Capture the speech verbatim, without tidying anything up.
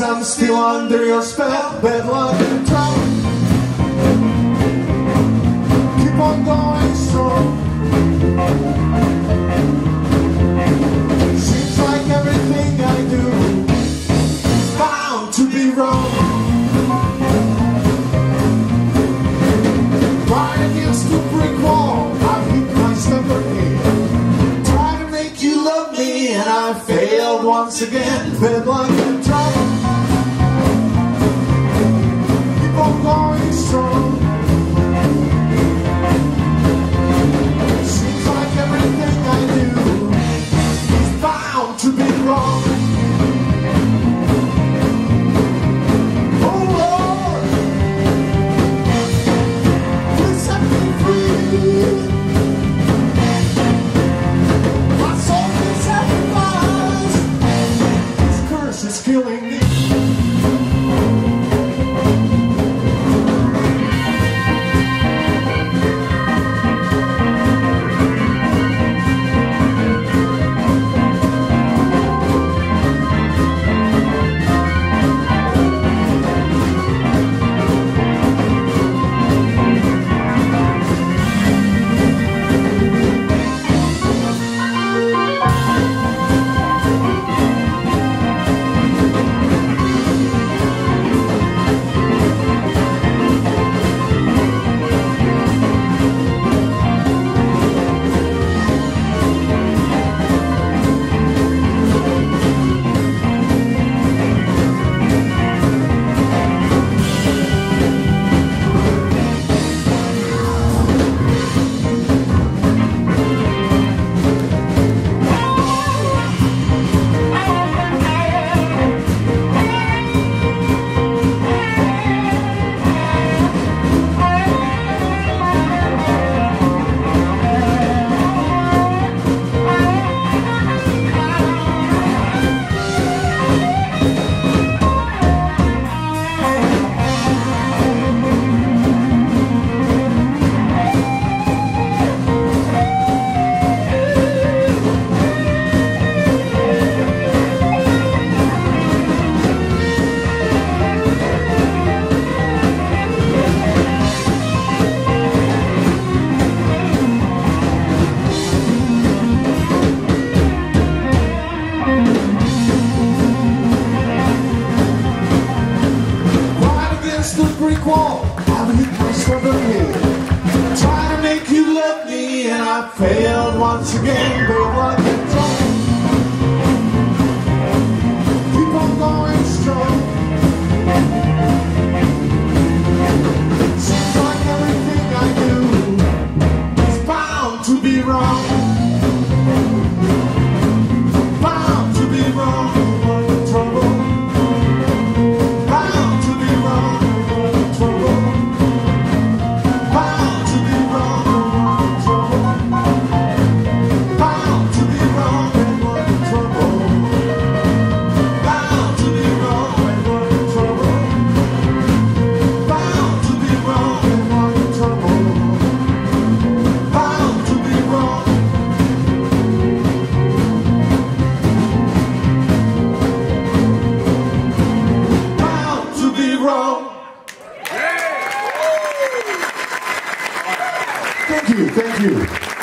I'm still under your spell. Bad luck and trouble. Keep on going strong. Seems like everything I do is bound to be wrong. Right against the brick wall, I hit my stomach here. Try to make you love me, and I failed once again. Bad luck and trouble. Keep on going strong. Seems like everything I do is bound to be wrong. Oh Lord, please set me free. My soul is sacrificed. This curse is killing me. Wall, I've hit my stubborn head. Trying to make you love me, and I failed once again. But like a drum, keep on going strong. Seems like everything I do is bound to be wrong. Bound to be wrong. Like a trouble. Bound to be wrong. Thank you, thank you.